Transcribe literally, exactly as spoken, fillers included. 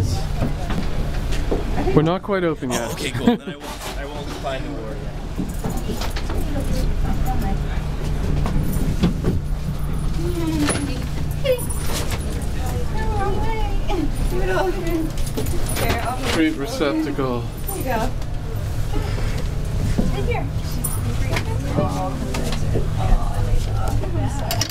is. We're not quite open yet. Oh, okay, cool. Then I won't, I won't find the war yet. Treat receptacle. There you go. Right here.